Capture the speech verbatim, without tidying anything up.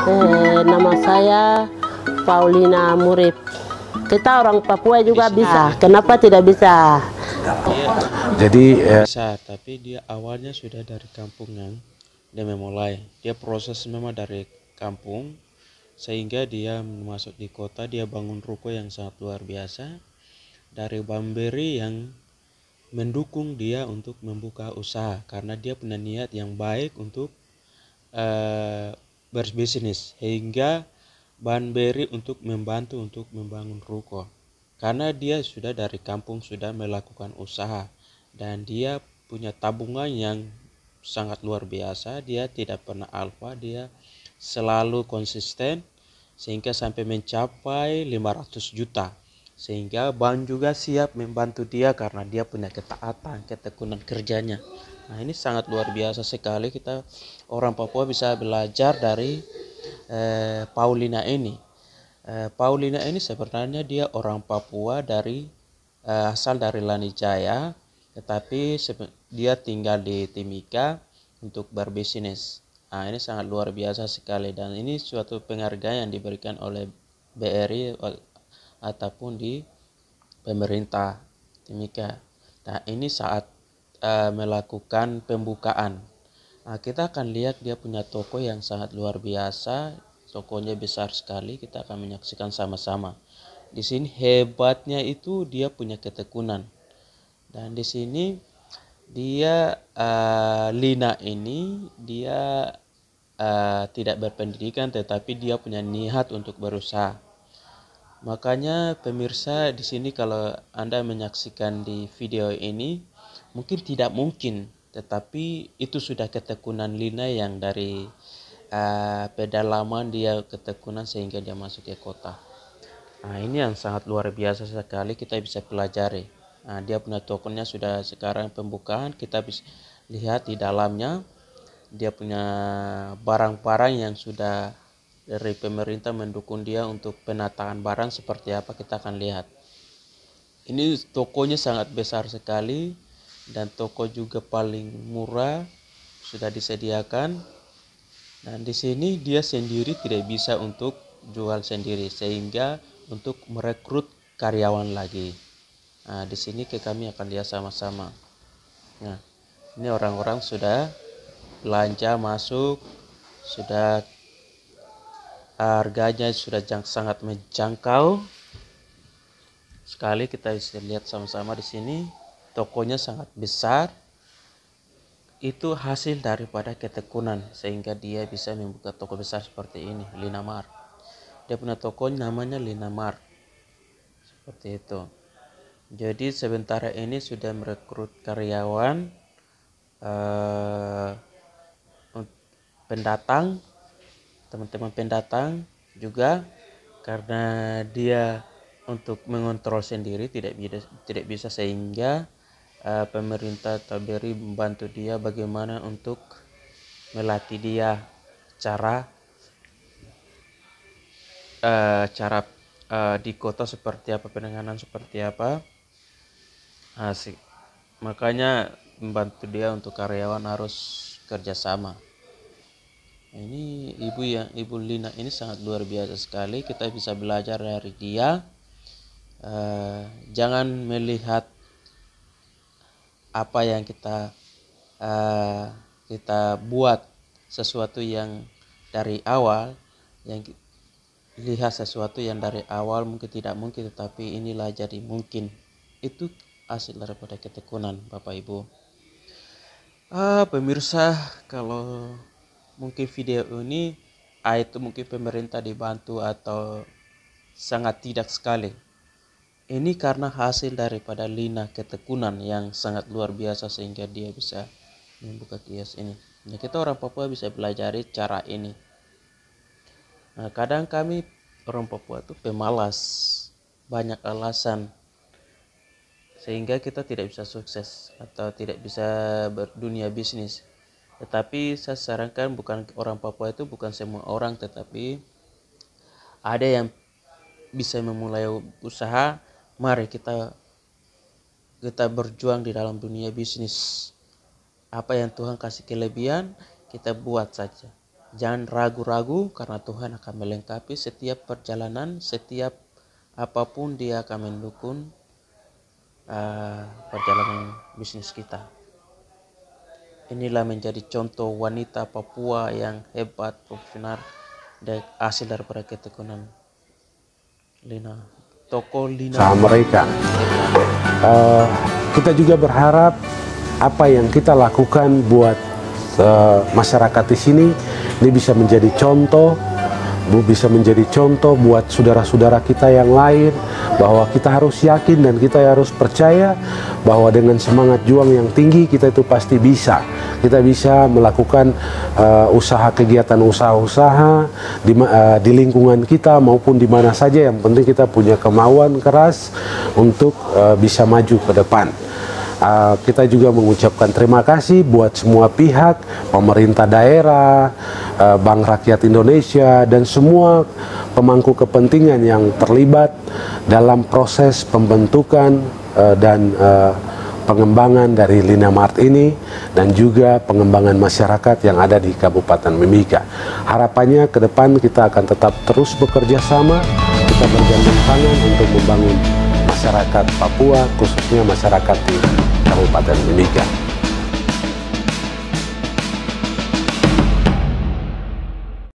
Eh, nama saya Paulina Murib. Kita orang Papua juga bisa. Kenapa tidak bisa? Dia Jadi eh, bisa, tapi dia awalnya sudah dari kampungan. Dia memulai, dia proses memang dari kampung, sehingga dia masuk di kota. Dia bangun ruko yang sangat luar biasa dari Bamberi yang mendukung dia untuk membuka usaha, karena dia punya niat yang baik untuk eh, berbisnis, sehingga Bamberi untuk membantu untuk membangun ruko, karena dia sudah dari kampung sudah melakukan usaha dan dia punya tabungan yang sangat luar biasa. Dia tidak pernah alfa, dia selalu konsisten sehingga sampai mencapai lima ratus juta, sehingga bank juga siap membantu dia karena dia punya ketaatan, ketekunan kerjanya. Nah, ini sangat luar biasa sekali. Kita orang Papua bisa belajar dari eh, Paulina ini. Eh, Paulina ini sebenarnya dia orang Papua dari eh, asal dari Lanijaya, tetapi dia tinggal di Timika untuk berbisnis. Nah, ini sangat luar biasa sekali, dan ini suatu penghargaan yang diberikan oleh B R I ataupun di pemerintah Timika. Nah, ini saat uh, melakukan pembukaan. Nah, kita akan lihat dia punya toko yang sangat luar biasa. Tokonya besar sekali. Kita akan menyaksikan sama-sama. Di sini hebatnya itu dia punya ketekunan. Dan di sini dia uh, Lina ini dia uh, tidak berpendidikan, tetapi dia punya niat untuk berusaha. Makanya pemirsa di sini kalau Anda menyaksikan di video ini mungkin tidak mungkin, tetapi itu sudah ketekunan Lina yang dari uh, pedalaman dia ketekunan sehingga dia masuk ke kota. Nah, ini yang sangat luar biasa sekali, kita bisa pelajari. Nah, dia punya tokennya sudah sekarang pembukaan, kita bisa lihat di dalamnya dia punya barang-barang yang sudah dari pemerintah mendukung dia untuk penataan barang seperti apa, kita akan lihat. Ini tokonya sangat besar sekali dan toko juga paling murah sudah disediakan. Dan di sini dia sendiri tidak bisa untuk jual sendiri, sehingga untuk merekrut karyawan lagi. Nah, di sini ke kami akan lihat sama-sama. Nah, ini orang-orang sudah belanja masuk, sudah harganya sudah sangat menjangkau sekali. Kita bisa lihat sama-sama di sini. Tokonya sangat besar. Itu hasil daripada ketekunan sehingga dia bisa membuka toko besar seperti ini, Lina Mart. Dia punya toko namanya Lina Mart. Seperti itu. Jadi sementara ini sudah merekrut karyawan, eh, pendatang, teman-teman pendatang juga, karena dia untuk mengontrol sendiri tidak bisa tidak bisa sehingga uh, pemerintah Taberi membantu dia bagaimana untuk melatih dia cara uh, cara uh, di kota seperti apa, penanganan seperti apa. Asik. Makanya membantu dia untuk karyawan harus kerjasama. Ini ibu yang ibu Lina ini sangat luar biasa sekali. Kita bisa belajar dari dia. Uh, jangan melihat apa yang kita uh, kita buat sesuatu yang dari awal, yang lihat sesuatu yang dari awal mungkin tidak mungkin, tetapi inilah jadi mungkin. Itu hasil daripada ketekunan Bapak Ibu. Ah, pemirsa, kalau mungkin video ini ah, itu mungkin pemerintah dibantu atau sangat tidak sekali. Ini karena hasil daripada Lina ketekunan yang sangat luar biasa sehingga dia bisa membuka kios ini. Nah, kita orang Papua bisa belajar cara ini. Nah, kadang kami orang Papua itu pemalas, banyak alasan sehingga kita tidak bisa sukses atau tidak bisa berdunia bisnis. Tetapi saya sarankan bukan orang Papua itu bukan semua orang, tetapi ada yang bisa memulai usaha. Mari kita kita berjuang di dalam dunia bisnis. Apa yang Tuhan kasih kelebihan kita buat saja. Jangan ragu-ragu karena Tuhan akan melengkapi setiap perjalanan, setiap apapun Dia akan mendukung uh, perjalanan bisnis kita. Inilah menjadi contoh wanita Papua yang hebat, profesional, dan hasil daripada ketekunan Lina. Toko Lina. Usaha mereka. Uh, kita juga berharap apa yang kita lakukan buat uh, masyarakat di sini ini bisa menjadi contoh, bisa menjadi contoh buat saudara-saudara kita yang lain, bahwa kita harus yakin dan kita harus percaya bahwa dengan semangat juang yang tinggi kita itu pasti bisa. Kita bisa melakukan uh, usaha kegiatan usaha-usaha di, uh, di lingkungan kita maupun di mana saja, yang penting kita punya kemauan keras untuk uh, bisa maju ke depan. Uh, kita juga mengucapkan terima kasih buat semua pihak, pemerintah daerah, uh, Bank Rakyat Indonesia, dan semua pemangku kepentingan yang terlibat dalam proses pembentukan uh, dan uh, pengembangan dari Lina Mart ini, dan juga pengembangan masyarakat yang ada di Kabupaten Mimika. Harapannya ke depan kita akan tetap terus bekerja sama, kita bergandeng tangan untuk membangun masyarakat Papua, khususnya masyarakat di Kabupaten Mimika.